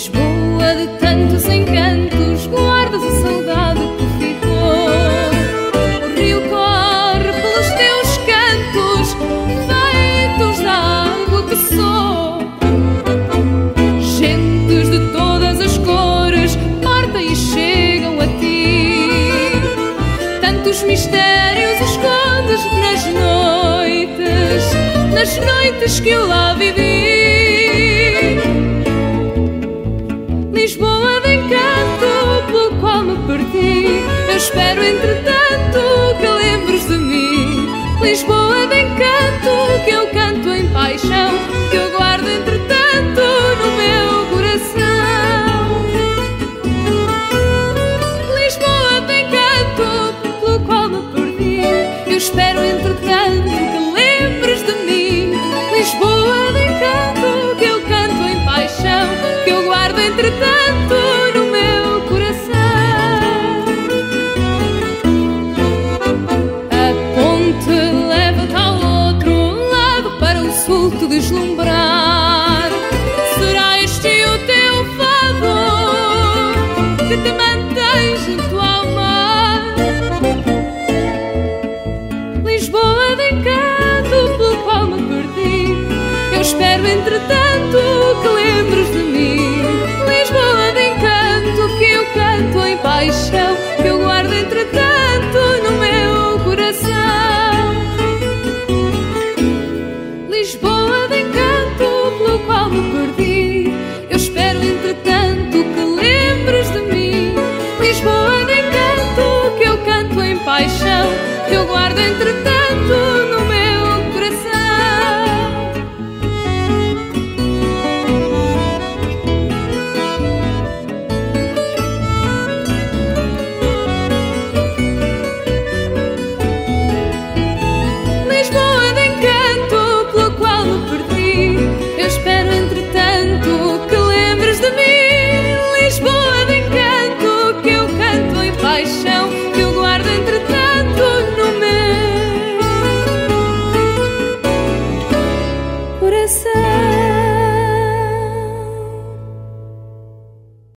Lisboa de tantos encantos, guardas a saudade que ficou. O rio corre pelos teus cantos, feitos da água que sou. Gentes de todas as cores partem e chegam a ti. Tantos mistérios escondes nas noites que eu lá vivi. Lisboa de encanto pelo qual me perdi, eu espero entretanto que lembres de mim. Lisboa de encanto que eu canto em paixão, que eu guardo entretanto no meu coração. Lisboa de encanto pelo qual me perdi, eu espero entretanto que lembres de mim. Lisboa de encanto que eu canto em paixão, que eu guardo entretanto no meu coração. A ponte leva-te ao outro lado para o sul te deslumbrar. Será este o teu fado que te mantém junto ao mar? Lisboa de encanto pelo qual me perdi, eu espero entretanto que lembres de mim. Lisboa de encanto que eu canto em paixão, que eu guardo entretanto no meu coração. Lisboa de encanto pelo qual me perdi, eu espero entretanto que lembres de mim. Lisboa de encanto que eu canto em paixão, que eu guardo entretanto no meu coração. Lisboa de encanto pelo qual me perdi, eu espero entretanto que lembres de mim. Lisboa de encanto que eu canto em paixão,